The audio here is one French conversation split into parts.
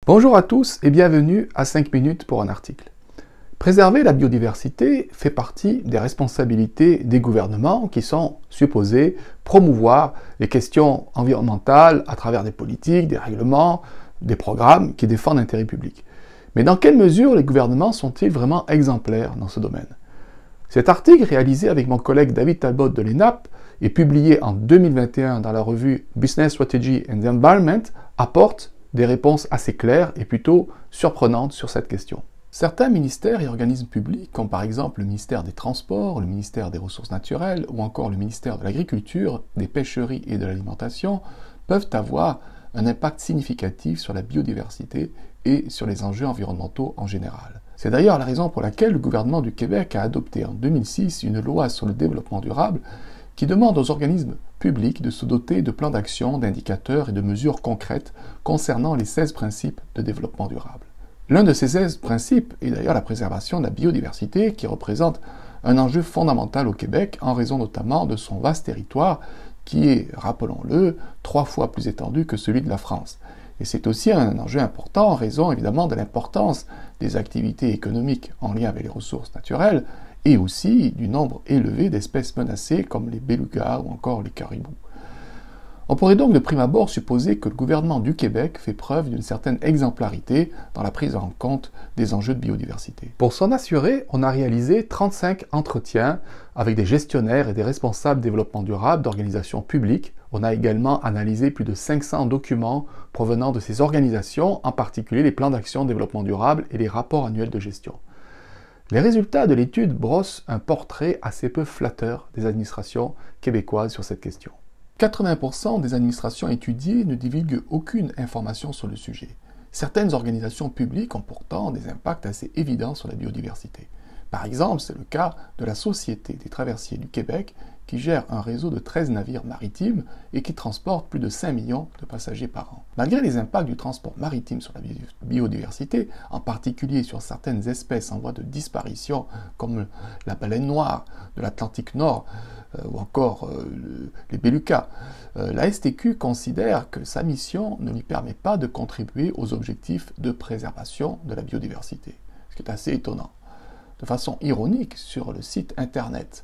Bonjour à tous et bienvenue à 5 minutes pour un article. Préserver la biodiversité fait partie des responsabilités des gouvernements qui sont supposés promouvoir les questions environnementales à travers des politiques, des règlements, des programmes qui défendent l'intérêt public. Mais dans quelle mesure les gouvernements sont-ils vraiment exemplaires dans ce domaine? Cet article, réalisé avec mon collègue David Talbot de l'ENAP et publié en 2021 dans la revue Business Strategy and the Environment, apporte des réponses assez claires et plutôt surprenantes sur cette question. Certains ministères et organismes publics, comme par exemple le ministère des Transports, le ministère des Ressources naturelles ou encore le ministère de l'Agriculture, des Pêcheries et de l'Alimentation, peuvent avoir un impact significatif sur la biodiversité et sur les enjeux environnementaux en général. C'est d'ailleurs la raison pour laquelle le gouvernement du Québec a adopté en 2006 une loi sur le développement durable qui demande aux organismes publics de se doter de plans d'action, d'indicateurs et de mesures concrètes concernant les 16 principes de développement durable. L'un de ces 16 principes est d'ailleurs la préservation de la biodiversité qui représente un enjeu fondamental au Québec en raison notamment de son vaste territoire qui est, rappelons-le, 3 fois plus étendu que celui de la France. Et c'est aussi un enjeu important en raison évidemment de l'importance des activités économiques en lien avec les ressources naturelles et aussi du nombre élevé d'espèces menacées comme les belugas ou encore les caribous. On pourrait donc de prime abord supposer que le gouvernement du Québec fait preuve d'une certaine exemplarité dans la prise en compte des enjeux de biodiversité. Pour s'en assurer, on a réalisé 35 entretiens avec des gestionnaires et des responsables développement durable d'organisations publiques. On a également analysé plus de 500 documents provenant de ces organisations, en particulier les plans d'action développement durable et les rapports annuels de gestion. Les résultats de l'étude brossent un portrait assez peu flatteur des administrations québécoises sur cette question. 80% des administrations étudiées ne divulguent aucune information sur le sujet. Certaines organisations publiques ont pourtant des impacts assez évidents sur la biodiversité. Par exemple, c'est le cas de la Société des traversiers du Québec qui gère un réseau de 13 navires maritimes et qui transporte plus de 5 millions de passagers par an. Malgré les impacts du transport maritime sur la biodiversité, en particulier sur certaines espèces en voie de disparition comme la baleine noire de l'Atlantique Nord ou encore les belugas, la STQ considère que sa mission ne lui permet pas de contribuer aux objectifs de préservation de la biodiversité, ce qui est assez étonnant. De façon ironique, sur le site internet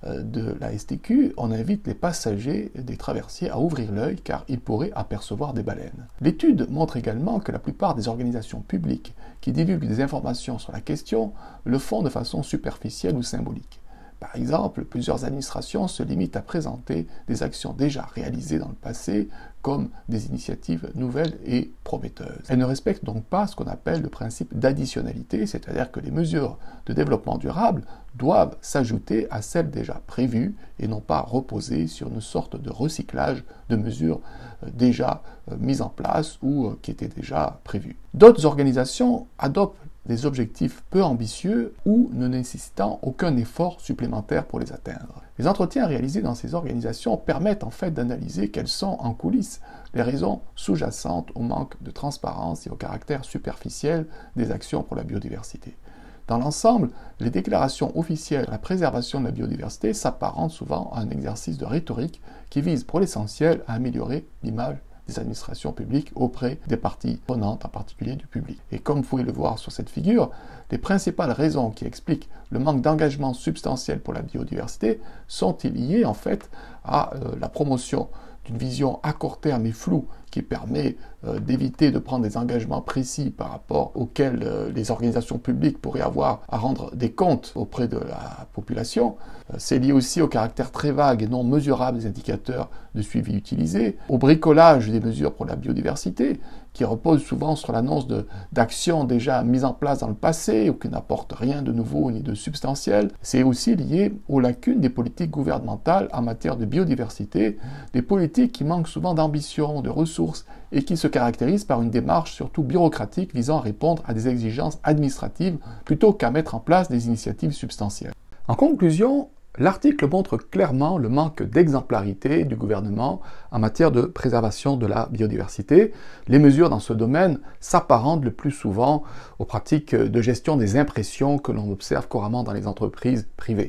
de la STQ, on invite les passagers des traversiers à ouvrir l'œil car ils pourraient apercevoir des baleines. L'étude montre également que la plupart des organisations publiques qui divulguent des informations sur la question le font de façon superficielle ou symbolique. Par exemple, plusieurs administrations se limitent à présenter des actions déjà réalisées dans le passé comme des initiatives nouvelles et prometteuses. Elles ne respectent donc pas ce qu'on appelle le principe d'additionnalité, c'est-à-dire que les mesures de développement durable doivent s'ajouter à celles déjà prévues et non pas reposer sur une sorte de recyclage de mesures déjà mises en place ou qui étaient déjà prévues. D'autres organisations adoptent des objectifs peu ambitieux ou ne nécessitant aucun effort supplémentaire pour les atteindre. Les entretiens réalisés dans ces organisations permettent en fait d'analyser quelles sont en coulisses les raisons sous-jacentes au manque de transparence et au caractère superficiel des actions pour la biodiversité. Dans l'ensemble, les déclarations officielles à la préservation de la biodiversité s'apparentent souvent à un exercice de rhétorique qui vise pour l'essentiel à améliorer l'image des administrations publiques auprès des parties prenantes, en particulier du public. Et comme vous pouvez le voir sur cette figure, les principales raisons qui expliquent le manque d'engagement substantiel pour la biodiversité sont liées en fait à la promotion d'une vision à court terme et floue qui permet d'éviter de prendre des engagements précis par rapport auxquels les organisations publiques pourraient avoir à rendre des comptes auprès de la population. C'est lié aussi au caractère très vague et non mesurable des indicateurs de suivi utilisés, au bricolage des mesures pour la biodiversité, qui repose souvent sur l'annonce d'actions déjà mises en place dans le passé ou qui n'apportent rien de nouveau ni de substantiel. C'est aussi lié aux lacunes des politiques gouvernementales en matière de biodiversité, des politiques qui manquent souvent d'ambition, de ressources et qui se caractérisent par une démarche surtout bureaucratique visant à répondre à des exigences administratives plutôt qu'à mettre en place des initiatives substantielles. En conclusion, l'article montre clairement le manque d'exemplarité du gouvernement en matière de préservation de la biodiversité. Les mesures dans ce domaine s'apparentent le plus souvent aux pratiques de gestion des impressions que l'on observe couramment dans les entreprises privées.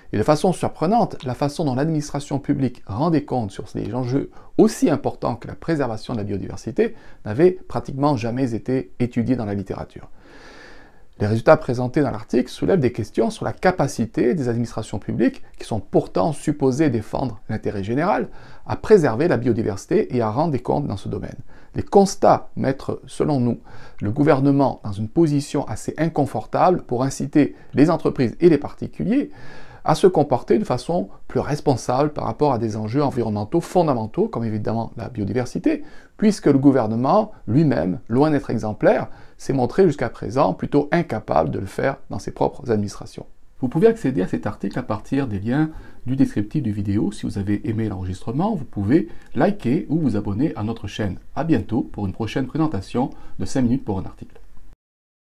Et de façon surprenante, la façon dont l'administration publique rend des comptes sur des enjeux aussi importants que la préservation de la biodiversité n'avait pratiquement jamais été étudiée dans la littérature. Les résultats présentés dans l'article soulèvent des questions sur la capacité des administrations publiques, qui sont pourtant supposées défendre l'intérêt général, à préserver la biodiversité et à rendre des comptes dans ce domaine. Les constats mettent, selon nous, le gouvernement dans une position assez inconfortable pour inciter les entreprises et les particuliers à se comporter de façon plus responsable par rapport à des enjeux environnementaux fondamentaux, comme évidemment la biodiversité, puisque le gouvernement lui-même, loin d'être exemplaire, s'est montré jusqu'à présent plutôt incapable de le faire dans ses propres administrations. Vous pouvez accéder à cet article à partir des liens du descriptif de vidéo. Si vous avez aimé l'enregistrement, vous pouvez liker ou vous abonner à notre chaîne. À bientôt pour une prochaine présentation de 5 minutes pour un article.